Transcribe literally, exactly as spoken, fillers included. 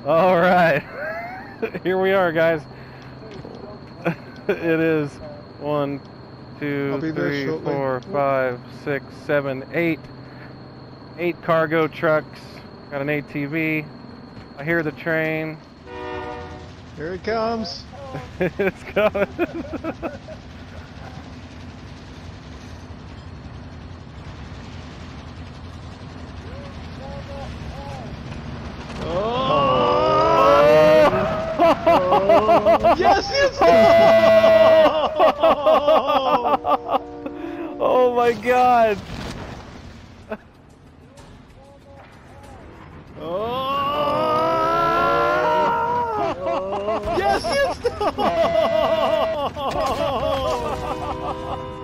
All right. Here we are, guys. It is one, two, three, four, five, six, seven, eight. Eight cargo trucks. Got an A T V. I hear the train. Here it comes. It's coming. Oh, yes, yes! Oh my God! Oh, yes, yes!